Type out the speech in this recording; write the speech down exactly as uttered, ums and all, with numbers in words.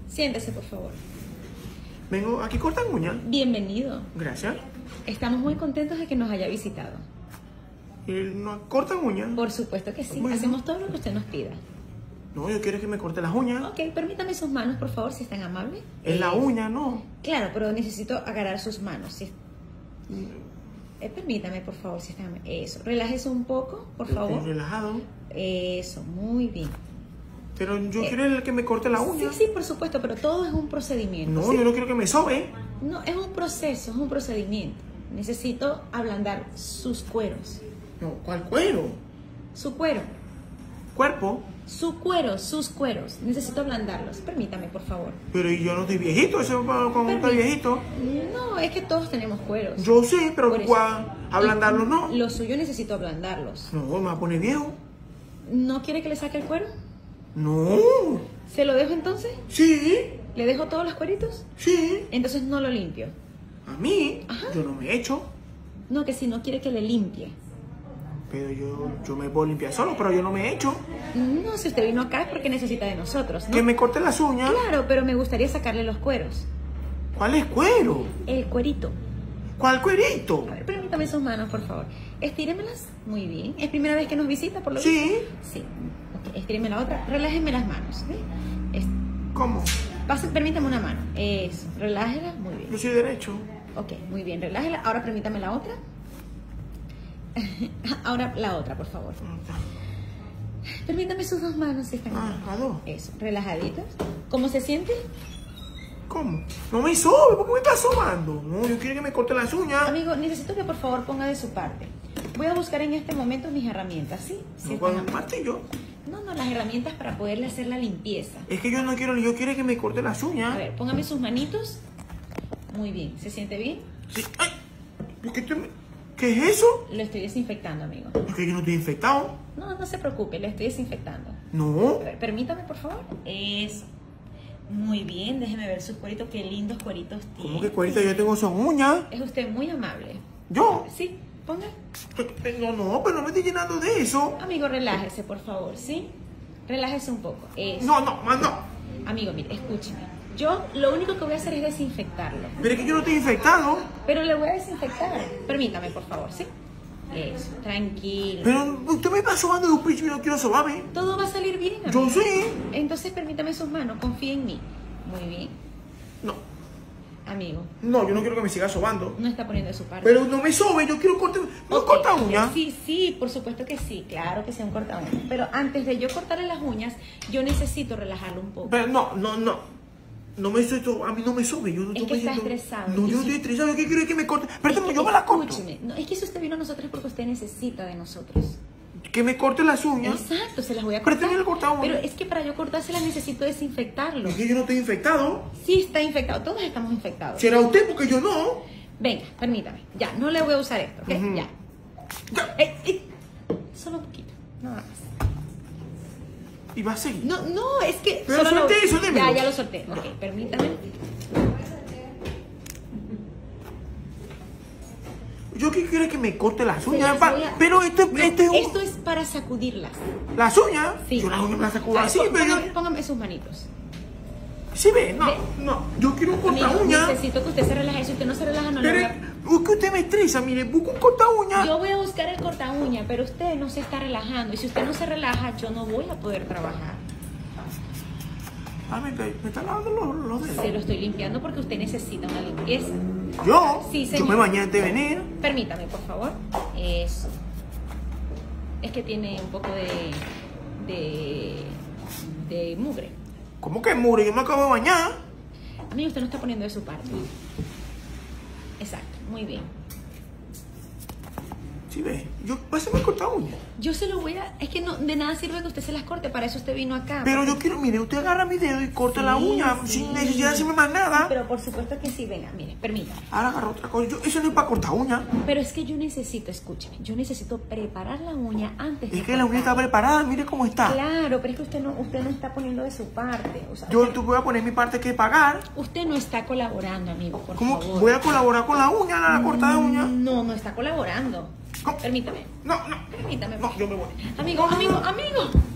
Siéntese, por favor. Vengo, aquí cortan uñas. Bienvenido. Gracias. Estamos muy contentos de que nos haya visitado. ¿Y no cortan uñas? Por supuesto que sí. Bueno. Hacemos todo lo que usted nos pida. No, yo quiero que me corte las uñas. Ok, permítame sus manos, por favor, si es tan amable. Es la Eh, uña, no. Claro, pero necesito agarrar sus manos. Si es- eh, permítame, por favor, si es tan amable. Eso. Relájese un poco, por Estoy favor. relajado. Eso, muy bien. Pero yo Eh, quiero el que me corte la uña. Sí, sí, por supuesto, pero todo es un procedimiento. No, ¿sí? yo no quiero que me sobe. No, es un proceso, es un procedimiento. Necesito ablandar sus cueros. No, ¿cuál cuero? Su cuero. Cuerpo. Su cuero, sus cueros. Necesito ablandarlos. Permítame, por favor. Pero yo no estoy viejito, eso es para cuando está Permí- viejito. No, es que todos tenemos cueros. Yo sí, pero Por eso. guau, ablandarlos no. Lo suyo necesito ablandarlos. No, me va a poner viejo. ¿No quiere que le saque el cuero? No. ¿Se lo dejo entonces? Sí, ¿Le dejo todos los cueritos? sí. Entonces no lo limpio. A mí, Ajá. yo no me he hecho. No, que si no quiere que le limpie. Pero yo, yo me puedo limpiar solo, pero yo no me he hecho. No, si usted vino acá es porque necesita de nosotros, ¿no? Que me corte las uñas. Claro, pero me gustaría sacarle los cueros. ¿Cuál es cuero? El cuerito. ¿Cuál cuerito? A ver, permítame sus manos, por favor. Estíremelas. Muy bien. ¿Es primera vez que nos visita, por lo Sí. visto? Sí. Ok, estíreme la otra. Relájeme las manos. ¿Ve? Es- ¿Cómo? pase- permítame una mano. Eso. Relájela. Muy bien. Yo soy derecho. Ok, muy bien. Relájela. Ahora permítame la otra. Ahora la otra, por favor. Permítame sus dos manos, si están Ah, bien. las dos. Eso. Relajaditas. ¿Cómo se siente? ¿Cómo? No me sobe, ¿por qué me estás sobando? No, yo quiero que me corte las uñas. Amigo, necesito que por favor ponga de su parte. Voy a buscar en este momento mis herramientas, ¿sí? Si No, están con un amables. martillo. No, no, las herramientas para poderle hacer la limpieza. Es que yo no quiero, yo quiero que me corte las uñas. A ver, póngame sus manitos. Muy bien, ¿se siente bien? Sí. Ay, ¿por qué, te me- ¿qué es eso? Lo estoy desinfectando, amigo. Es que yo no estoy infectado. No, no se preocupe, lo estoy desinfectando. No. A ver, permítame, por favor. Eso. Muy bien, déjeme ver sus cueritos. Qué lindos cueritos tiene. ¿Cómo que cuerita? Yo tengo son uñas. Es usted muy amable. ¿Yo? Sí, ponga. No, no, pero no me estoy llenando de eso. Amigo, relájese, por favor, ¿sí? Relájese un poco. Eso. No, no, más no. Amigo, mire, escúcheme. Yo lo único que voy a hacer es desinfectarlo. Pero es que yo no estoy infectado. Pero le voy a desinfectar. Permítame, por favor, ¿sí? Eso, tranquilo. Pero usted me está sobando de un principio y no quiero sobarme. Todo va a salir bien, Yo amigo. sí. Entonces permítame sus manos, confíe en mí. Muy bien. No, Amigo, no, yo no quiero que me siga sobando. no está poniendo de su parte. Pero no me sobe, yo quiero cortar. ¿No Ok, corta uñas? Sí, sí, por supuesto que sí. Claro que sea un corta uñas. Pero antes de yo cortarle las uñas, yo necesito relajarlo un poco. Pero no, no, no. No me estoy, a mí no me sobe. Yo no Es estoy que está viendo- estresado. No, Y yo no si- estoy estresado. Yo que quiero es que me corte. Pero Es que- yo me la corto. Escúcheme, no, es que si usted vino a nosotros es porque usted necesita de nosotros. Que me corte las uñas. Exacto, se las voy a Pero cortar. tengo que cortar uñas. Pero es que para yo cortárselas necesito desinfectarlo. Es que yo no estoy infectado. Sí está infectado, todos estamos infectados. Será usted porque yo no. Venga, permítame. Ya, no le voy a usar esto, ¿ok? Ujú. Ya. Ya. Eh, eh, Solo un poquito, nada más. Y va a seguir. No, no, es que... Pero solo lo- suelte eso, démelo. Ya, ya lo solté. Ok, permítame. Yo que quiero es que me corte las Se uñas. las pa- voy a- Pero este, No, este es un- esto es para sacudirlas. Las uñas. Sí. Yo las uñas me las sacudo A ver, así, pó- pero. póngame, póngame sus manitos. Sí, ve, no, Ve. no. Yo quiero un corta Amigo, uña. necesito que usted se relaje. Si usted no se relaja, no le Pero voy es a... es que usted me estresa, mire, busco un corta uña. Yo voy a buscar el corta uña, pero usted no se está relajando. Y si usted no se relaja, yo no voy a poder trabajar. Ah, me, me está lavando los, los dedos. Se lo estoy limpiando porque usted necesita una limpieza. Yo, Sí, yo señor. me bañé antes de venir. Permítame, por favor. Eso. Es que tiene un poco de... de... de mugre. ¿Cómo que mure? Yo me acabo de bañar. Amigo, usted no está poniendo de su parte. Exacto, muy bien. Sí, ve. Yo, pásame el corta uña. Yo se lo voy a... Es que no, de nada sirve que usted se las corte, para eso usted vino acá. Pero yo quiero, mire, usted agarra mi dedo y corta la Sí, uña sí. sin necesidad de hacerme más nada. Pero por supuesto que sí, venga, mire, permítame. Ahora agarra otra cosa. Yo, eso no es para cortar uña. Pero es que yo necesito, escúcheme, yo necesito preparar la uña antes de Es que la uña está cortarla. preparada, mire cómo está. Claro, pero es que usted no, usted no está poniendo de su parte. O sea, Yo usted, tú voy a poner mi parte que pagar. usted no está colaborando, amigo, por ¿Cómo favor. voy a colaborar con la uña, la cortada de uña? No, no está colaborando. ¿Cómo? Permítame, No, no. permítame. No, yo me voy. Amigo, amigo, amigo.